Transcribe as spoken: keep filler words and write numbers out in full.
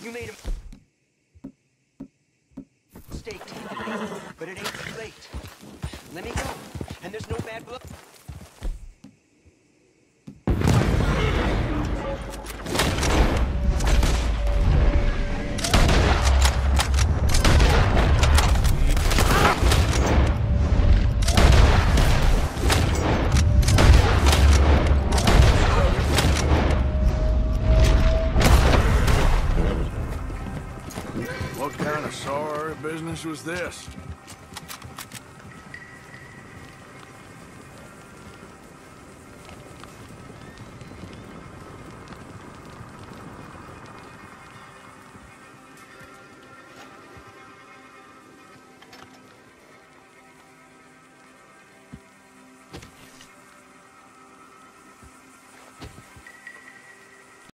You made a mistake taking me, but it ain't too late. Let me go, and there's no bad blood. What kind of sorry business was this?